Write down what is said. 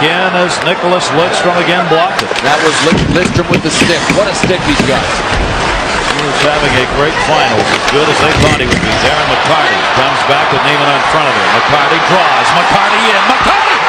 in as Nicholas Lidstrom again blocked it. That was Lidstrom with the stick. What a stick he's got. He was having a great finals, as good as they thought he would be. Darren McCarty comes back with Neiman in front of him. McCarty draws. McCarty in. McCarty